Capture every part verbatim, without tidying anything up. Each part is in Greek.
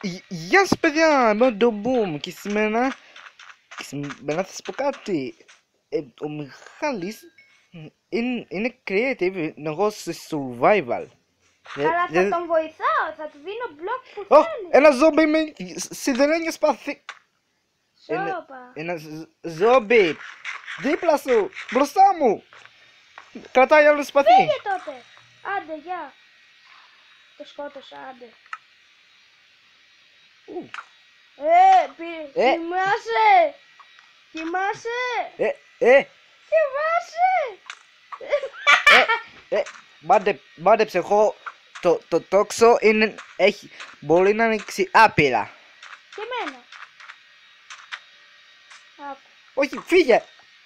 Γ- Γεια σας παιδιά, είμαι ο Ντομπούμ και σήμερα, και σήμερα θα σας πω κάτι. Ε, ο Μιχάλης είναι, είναι creative, εγώ σε survival. Ε, Αλλά θα ε, τον βοηθάω, θα του δίνω μπλοκ που Ω, θέλει. ένα ζόμπι με σιδερένια σπαθί. Ένα, Σώπα. ένα ζ- ζόμπι δίπλα σου, μπροστά μου. Κρατάει άλλο σπαθί. Φύγε τότε. Άντε, γεια. Το σκότωσα, άντε. Ου, Ε, πήρε. Ε. Κοιμάσαι. Κοιμάσαι. Ε, ε, Κοιμάσαι. ε, ε, μάντε, μάντεψε εγώ. Το, το τόξο είναι, έχει, μπορεί να ανοίξει άπειρα. Και εμένα. Άκου. Όχι, φύγε.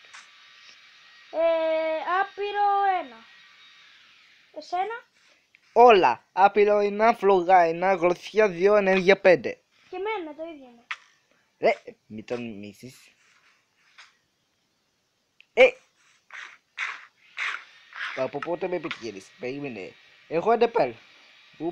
Ε, άπειρο ένα. Εσένα. Όλα. Άπειρο ένα, φλογά ένα, γροθιά δύο, ενέργεια πέντε. Και εμένα το ίδιο είναι. Ρε, μη τον μίσεις. Ε! Από πότε με επιτυχαίνεις. Περίμενε. Έχω εντεπέλ. Ουπ.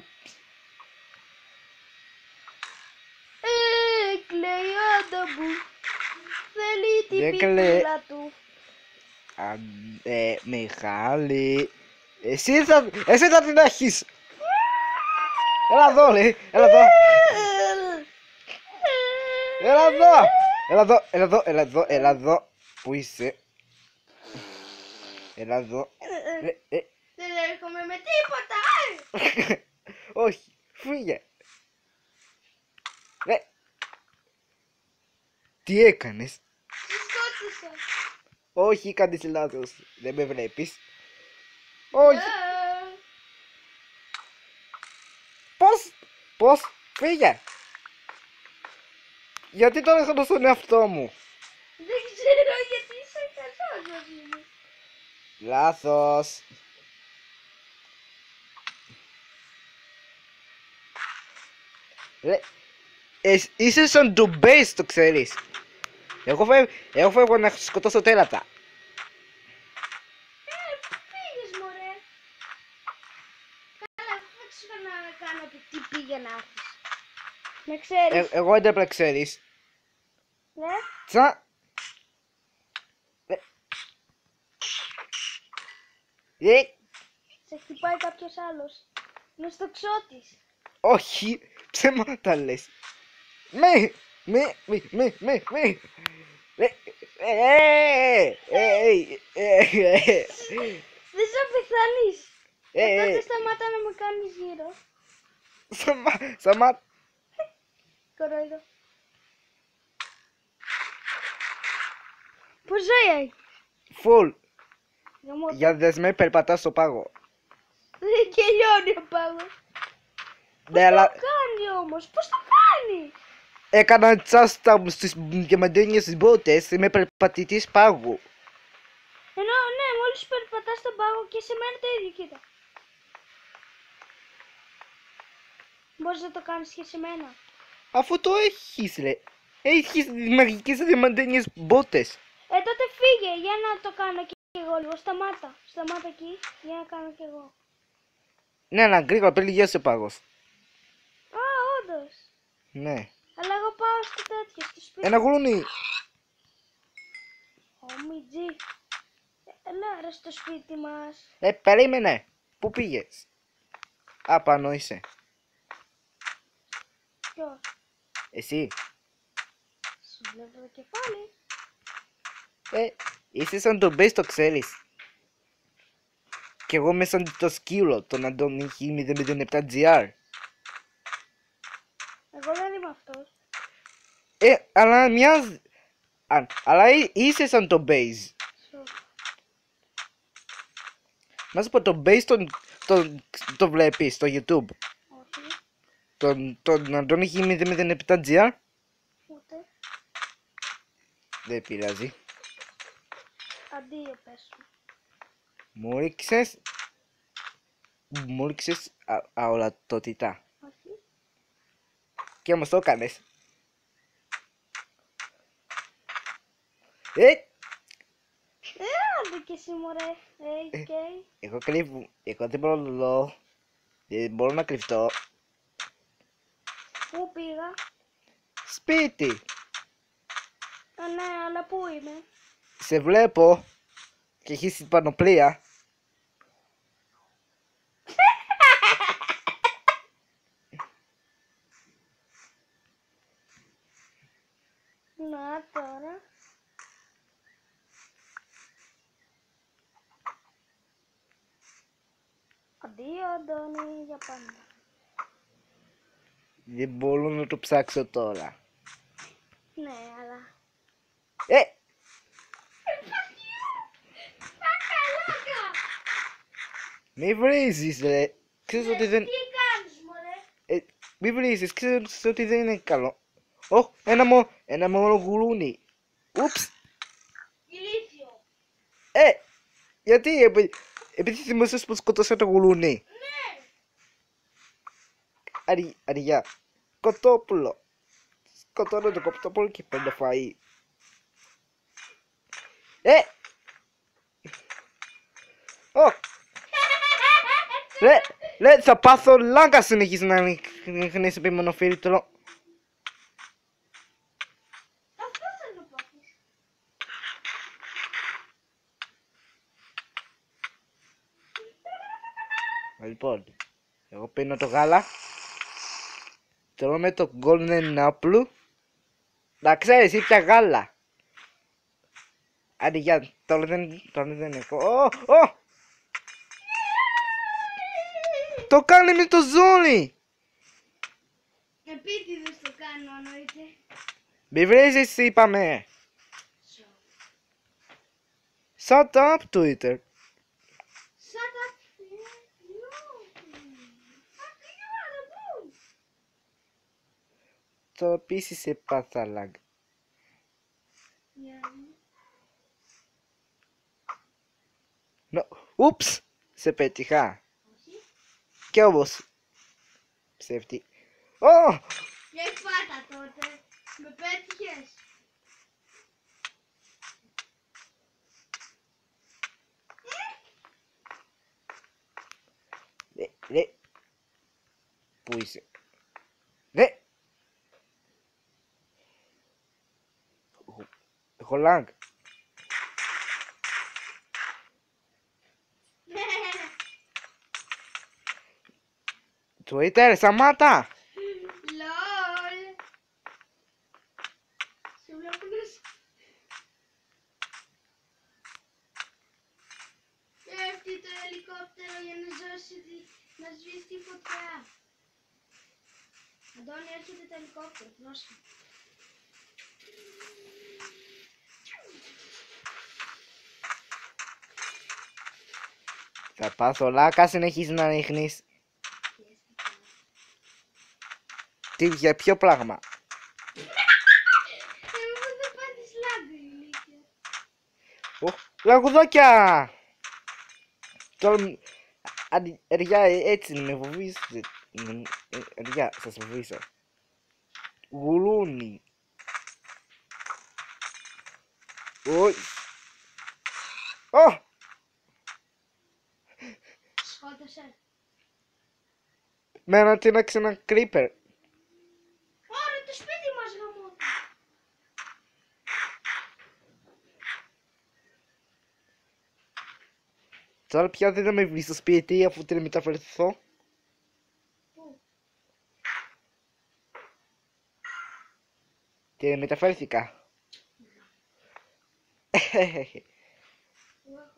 Ε, κλαίει ο Ντομπού. Θέλει την Δεν κλαίει. πιπίλα του. Α, ε, Μιχάλη. Εσύ θα, εσύ θα την έχεις. Έλα εδώ, λέει. Έλα εδώ. Έλα εδώ. Έλα εδώ, έλα εδώ, έλα εδώ, έλα εδώ. Πού είσαι. Έλα εδώ. Ε, ε. Δεν έρχομαι με τίποτα. Όχι, φύγε. Ρε. Τι έκανες. Σε σκότωσα. Όχι, κάνεις λάθος. Δεν με βλέπεις. Όχι. Ε, Πώς. Πώς. Φύγε. Γιατί τώρα έχω στον εαυτό μου. Δεν ξέρω γιατί είσαι καλός να είναι. Λάθος. Ρε. Εσ- είσαι σαν το base, το ξέρεις. Εγώ φεύγω, εγώ φεύγω να σκοτώσω τέρατα. Ε, πού πήγες μωρέ. Καλά, δεν ξέρω να κάνω το τι πήγε να έρθεις. Με ξέρεις. Ε, εγώ δεν ξέρεις. Ναι. Τσα. Ε. Ε. Σε χτυπάει κάποιος άλλος. Είναι στο ξώτης. Όχι, ψέματα λες. Με, με, με, με, με, με. Ε, ε, ε, ε, ε, Δεν θα πεθάνεις. ε, Ε, τότε ε, σταμάτα να με κάνεις γύρω. Σταμά, σταμά. Κορόιδο. Πώς ζωή. Φουλ, Γαμώ. για δεσμέ περπατάς στο πάγο. Δεν κελιώνει ο πάγος. Ναι, Πώς αλλά το κάνει όμως. Πώς το κάνει. έκανα τσάστα στις διαμαντένιες μπότες, είμαι περπατητής πάγου. Ενώ ναι, μόλις περπατάς στον πάγο και σε μένα το ίδιο, κοίτα. Μπορείς να το κάνεις και σε μένα. Αφού το έχεις, ρε. Έχεις μαγικές διαμαντένιες μπότες. Ε, τότε φύγε για να το κάνω και εγώ λίγο. Σταμάτα. Σταμάτα εκεί για να κάνω και εγώ. Ναι, αλλά γρήγορα πριν λυγιάσει ο πάγος. Α, όντως. Ναι. Αλλά εγώ πάω στο τέτοιο, στο σπίτι. Ένα γουρούνι. Ω, μιτζή. Ε, Έλα ρε στο σπίτι μας. Ε, περίμενε. Πού πήγες. Α, πάνω είσαι. Ποιος. Εσύ. Σου βλέπω το κεφάλι. Ε, είσαι σαν τον Μπέις, το ξέρεις. Κι εγώ είμαι σαν το σκύλο, τον Αντώνη μηδέν μηδέν επτά τζι αρ. Εγώ δεν είμαι αυτός. Ε, αλλά μοιάζει. Α, αλλά εί- είσαι σαν τον Μπέις. Σου. Να σου πω, τον Μπέις τον, τον, τον βλέπεις στο YouTube. Όχι. Τον, τον Αντώνη μηδέν μηδέν επτά τζι αρ. Ούτε. Δεν πειράζει. Αντίο πες σου. Μου ρίξες. Μου ρίξες α- αορατότητα. Όχι. Και όμως το έκανες. Ε, Ε, άντε και εσύ μωρέ. Ε, και. εγώ κρύβω. Εγώ δεν μπορώ να Δεν μπορώ να κρυφτώ. Πού πήγα? Σπίτι. Α, ναι, αλλά πού είμαι? Σε βλέπω και έχεις την πανοπλία. Να τώρα. Αντίο Αντώνη για πάντα. Δεν μπορώ να το ψάξω τώρα. Ναι, αλλά... Ε! Μη βρίζεις ρε. Ξέρεις ότι δεν... Τι κάνεις μωρέ? Ε, μη βρίζεις, ξέρεις ότι δεν είναι καλό. Ω, ένα μόνο, ένα μόνο γουρούνι. Ούψ. Ηλίθιο. Ε, γιατί, επει- επειδή θυμάσαι πως σκοτώσα το γουρούνι. Ναι. Αρι, αριά, κοτόπουλο. Σκοτώνω το κοτόπουλο και παίρνω φαΐ. Ε! Ω! Ρε, ρε, θα πάθω λάγκα συνεχίζει να ρίχνεις επιμονοφίλτρο. Αυτό θέλω να πάθεις. Λοιπόν, εγώ πίνω το γάλα. Τρώμε το golden apple. Να ξέρεις, ήπια γάλα. Άντε για, τώρα δεν, τώρα δεν έχω. Ω, ω! Το κάνει με το ζώνη. Επίτηδες το κάνω εννοείται. Μη βρίζεις, είπαμε. Shut up, Twitter. Shut up. No. Fuck you, Το επίσης σε πάθα lag. No. Ούψ, σε πέτυχα. Κι όμως. Ψεύτη. Ω! Και πάτα τότε. Με πέτυχες. Ρε, ρε. Πού είσαι? Ρε. Έχω- Έχω lag. Twitter, σταμάτα. Λολ. Σε βλέπω να σου... Πέφτει το ελικόπτερο για να σώσει τη... να σβήσει τη φωτιά. Αντώνη, έρχεται το ελικόπτερο, πρόσεχε. Θα πάθω λάκα, συνεχίζει να ρίχνεις. Τι, για ποιο πράγμα? Εγώ δεν πάθεις λάγκο, ηλίθεια. Ω, λαγουδάκια! Τώρα, μ- ανι- ριά, ε, έτσι με φοβίζετε. Μ, ε, Ριά, σας φοβίζω. Γουρούνι. Ω! Ω! Σκότωσε. Μένα τι να ένα creeper. Ωραία, το σπίτι μας γαμώ. Τώρα πια δεν θα με βρει στο σπίτι αφού την μεταφερθώ. Πού? Και μεταφέρθηκα. Πού έχω...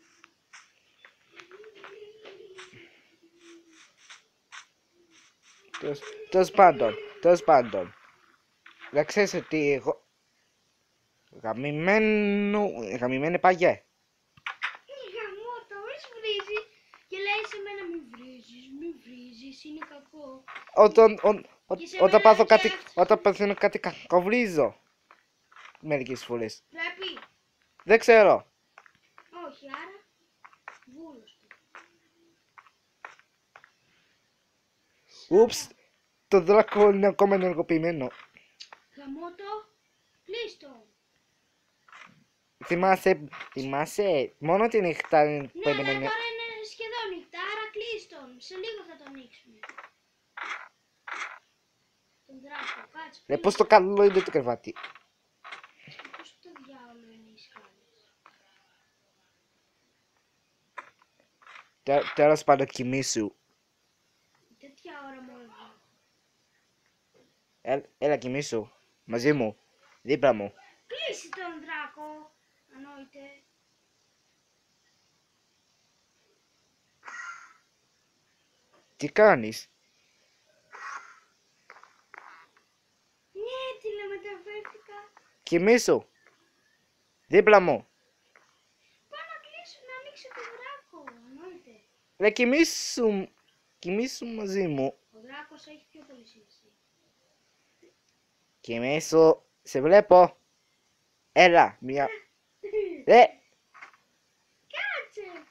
Τέλος- Τέλος πάντων, τέλος πάντων. Να ξέρεις ότι εγώ... Γαμημένο... Γαμημένη παγιέ. Γαμώ το, μη σου βρίζει. Και λέει σε μένα μη βρίζεις, μη βρίζεις, είναι κακό. Όταν, ο- ο- Και σε όταν μένα πάθω και κάτι, αυτό. όταν παθαίνω κάτι κακό βρίζω. Μερικές φορές. Πρέπει. Δεν ξέρω. Όχι, άρα βούλος του. Ούψ, το δράκο είναι ακόμα ενεργοποιημένο. Γαμώ το, κλείστο. Θυμάσαι, θυμάσαι, μόνο τη νύχτα Ναι, πρέπει να ναι, είναι. τώρα είναι σχεδόν νύχτα, άρα κλείστον. Σε λίγο θα το ανοίξουμε. Το Κάτσε. Ρε, πώς το καλό είναι το κρεβάτι. Πώς το διάολο είναι οι σκάλες. Τε- Τέλος πάντων, κοιμήσου. Τέτοια ώρα μόνο εδώ. Έλα, έλα κοιμήσου. Μαζί μου. Δίπλα μου. Κλείσει τον δράκο. Ανόητε. Τι κάνεις? Ναι, τηλεμεταφέρθηκα. Κοιμήσου. Δίπλα μου. Πάω να κλείσω να ανοίξω τον δράκο. Ανόητε. Ρε, κοιμήσου. Κοιμήσου μαζί μου. Ο δράκος έχει πιο πολύ σημασία. Κοιμήσου. Σε βλέπω. Έλα, μια... Ρε, Κάτσε.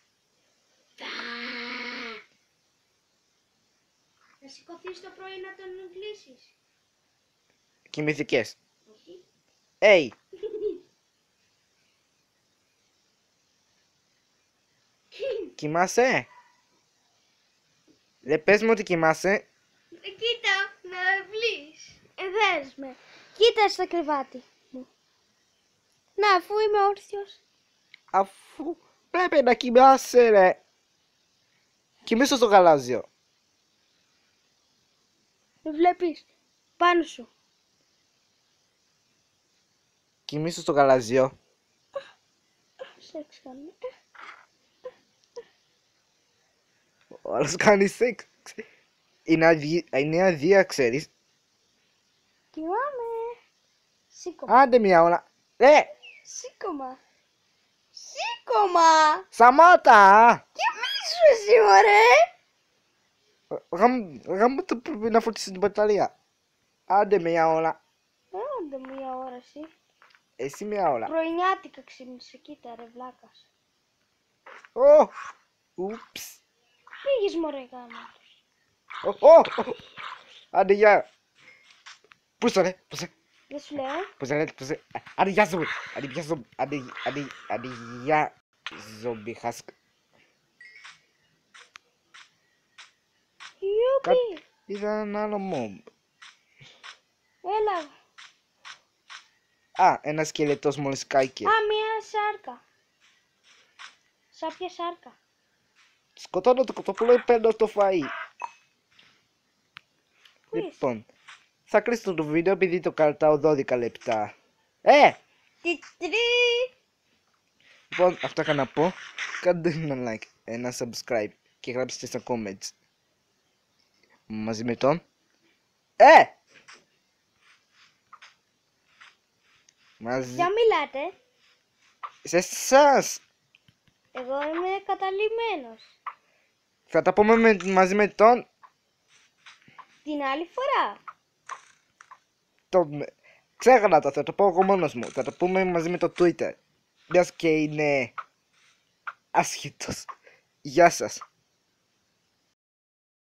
Θα σηκωθείς το πρωί να τον κλείσεις. κοιμηθηκές. Όχι. Hey, κοιμάσαι? Ρε, πες μου ότι κοιμάσαι. Κοίτα, να με βλείς. Ε, δες με. Κοίτα στο κρεβάτι μου. Να, αφού είμαι όρθιος. Αφού πρέπει να κοιμάσαι, ρε. Κοιμήσου στο γαλάζιο. Με βλέπεις. Πάνω σου. Κοιμήσου στο γαλάζιο. Σεξ κάνω. Ο άλλος κάνει σεξ. Είναι αδει... είναι αδεία, ξέρεις. Κοιμάμαι. Σήκωμα. Άντε μια ώρα. Ρε, Σήκωμα. Σήκωμα. σταμάτα. Κοιμήσου εσύ, μωρέ. Γαμ... Γαμ το πρέπει να φορτίσει την μπαταρία. Άντε μια ώρα. Άντε μία ώρα εσύ. Εσύ μια ώρα. Πρωινιάτικα ξύπνησε, κοίτα ρε βλάκας. Ω, ούψ. Πήγες μωρέ γάμα. Ω, ω, ω. Άντε γεια. Πού ρε, πού ρε. Δεν σου λέω. Πού ρε, πού ρε. Άντε γεια ζομπι. Άντε γεια ζομπι. Άντε, άντε, άντε γεια ζομπι χάσκ. Ιούπι. Είδα έναν άλλο μόμπ. Έλα. Α, ένα σκελετός μόλις κάηκε. Α, μία σάρκα. Σάπια σάρκα. Σκοτώνω το κοτόπουλο ή παίρνω το φαΐ. Πού είσαι? Λοιπόν, θα κλείσω το βίντεο επειδή το κρατάω δώδεκα λεπτά. Ε! Τιτρι. Λοιπόν, αυτά είχα να πω. Κάντε ένα like, ένα subscribe και γράψτε στα comments. Μαζί με τον... Ε! Μαζί... Για μιλάτε. Σε εσάς! Εγώ είμαι καταλημμένος. Θα τα πούμε με... μαζί με τον... Την άλλη φορά. τον... Ξέχανα το, θα το πω εγώ μόνος μου. Θα το πούμε μαζί με το Twitter. Μιας και είναι... άσχετος. Γεια σας.